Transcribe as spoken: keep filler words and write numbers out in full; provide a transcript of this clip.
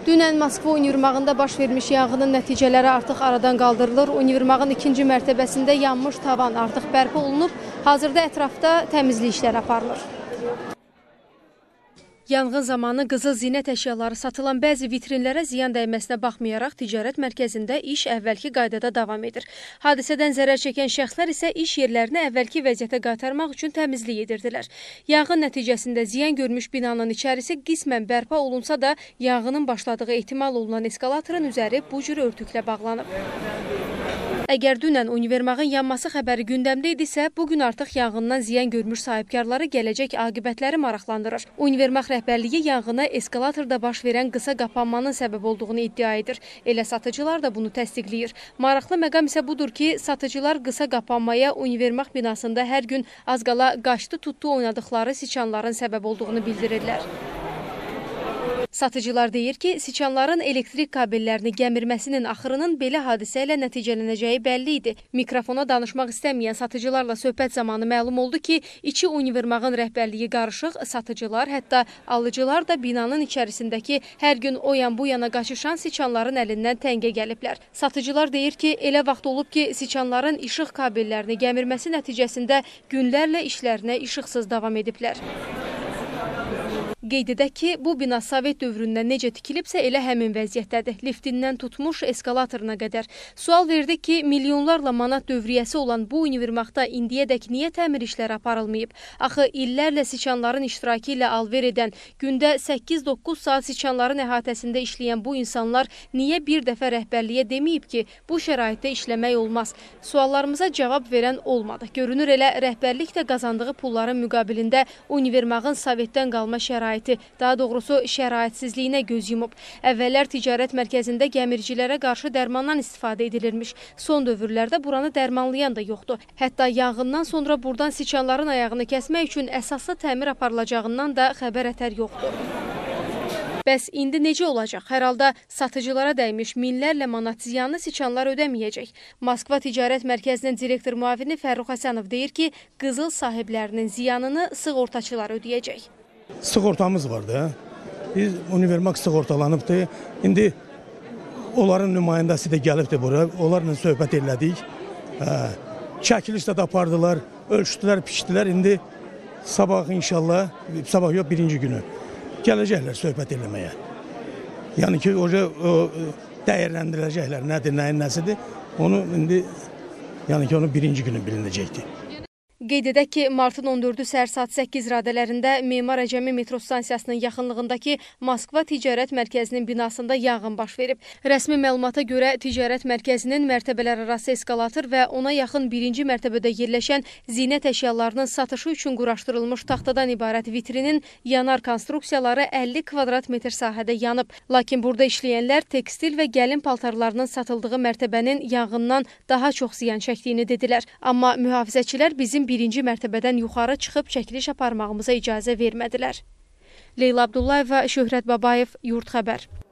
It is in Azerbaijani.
Dünən Moskva Univermağında baş vermiş yanğının nəticələri artıq aradan qaldırılır. Univermağın ikinci mərtəbəsində yanmış tavan artıq bərpa olunub. Hazırda ətrafda təmizlik işləri aparılır. Yanğın zamanı qızıl zinət əşyaları satılan bəzi vitrinlərə ziyan dəyməsinə baxmayaraq ticarət mərkəzində iş əvvəlki qaydada davam edir. Hadisədən zərər çəkən şəxslər isə iş yerlərini əvvəlki vəziyyətə qaytarmaq üçün təmizlik edirdilər. Yanğın nəticəsində ziyan görmüş binanın içərisi qismən bərpa olunsa da yanğının başladığı ehtimal olunan eskalatorun üzəri bu cür örtüklə bağlanıb. Əgər dünən Univermağın yanması xəbəri gündəmdə idisə, bugün artıq yanğından ziyan görmüş sahibkarları gələcək aqibətləri maraqlandırır. Univermağ rəhbərliyi yanğına eskalatorda baş verən qısa qapanmanın səbəb olduğunu iddia edir. Elə satıcılar da bunu təsdiqləyir. Maraqlı məqam isə budur ki, satıcılar qısa qapanmaya Univermağ binasında hər gün az qala qaçdı tutdu oynadıqları siçanların səbəb olduğunu bildirirlər. Satıcılar deyir ki, siçanların elektrik kabellərini gəmirməsinin axırının belə hadisə ilə nəticələnəcəyi bəlli idi. Mikrofona danışmaq istəməyən satıcılarla söhbət zamanı məlum oldu ki, içi Univermağın rəhbərliyi qarışıq, satıcılar, hətta alıcılar da binanın içərisindəki hər gün o yan bu yana qaçışan siçanların əlindən təngə gəliblər. Satıcılar deyir ki, elə vaxt olub ki, siçanların işıq kabellərini gəmirməsi nəticəsində günlərlə işlərinə işıqsız davam ediblər. Qeyd edək ki, bu bina Sovet dövründən necə tikilibsə elə həmin vəziyyətdədir. Liftindən tutmuş eskalatoruna qədər. Sual verdik ki, milyonlarla manat dövriyyəsi olan bu Univermağda indiyədək niyə təmir işləri aparılmayıb? Axı illərlə siçanların iştirakı ilə alver edən, gündə səkkiz doqquz saat siçanların əhatəsində işləyən bu insanlar niyə bir dəfə rəhbərliyə deməyib ki, bu şəraitdə işləmək olmaz? Suallarımıza cavab verən olmadı. Görünür elə rəhbərlik də qazandığı pulların müqabilində Univermağın Sovetdən qalma şəraiti, daha doğrusu şəraitsizliyinə göz yumub. Əvvəllər ticarət mərkəzində gəmiricilərə qarşı dərmandan istifadə edilirmiş. Son dövrlərdə buranı dərmanlayan da yoxdur. Hətta yanğından sonra buradan siçanların ayağını kəsmək üçün əsaslı təmir aparılacağından da xəbər ətər yoxdur. Bəs indi necə olacaq? Hər halda satıcılara dəymiş minlərlə manat ziyanı siçanlar ödəməyəcək. Moskva Ticarət Mərkəzinin direktor müavini Fərrux Həsənov deyir ki, qızıl sahiblərinin ziyanını sığortaçılar ödəyəcək. Sığortamız var da. Biz Univermağ sığortalanıbdır. İndi onların nümayəndəsi də gəlibdir bura. Onlarla söhbət elədik. Çəkiliş də apardılar, ölçdülər, pişdilər. İndi sabah inşallah, sabah yox birinci günü gələcəklər söhbət eləməyə. Yəni ki, orada dəyərləndirəcəklər, nədir, nəyin nəsidir. Onu indi, yəni ki, onu birinci günü bilinəcəkdir. Qeyd edək ki, martın on dördü səhər saat səkkiz radələrində Memar Əcəmi metro stansiyasının yaxınlığındakı Moskva Ticarət Mərkəzinin binasında yanğın baş verib. Rəsmi məlumata görə ticarət mərkəzinin mərtəbələr arası eskalator və ona yaxın birinci mərtəbədə yerləşən zinət əşyalarının satışı üçün quraşdırılmış taxtadan ibarət vitrinin yanar konstruksiyaları əlli kvadrat metr sahədə yanıb. Lakin burada işləyənlər tekstil və gəlin paltarlarının satıldığı mərtəbənin yanğından daha çox ziyan çəkdiyini dedilər. Amma mühafizəçilər bizim birinci mərtəbədən yuxarı çıxıb çəkiliş aparmağımıza icazə vermədilər. Leyla Abdullayeva, Şöhrət Babayev, Yurt Xəbər.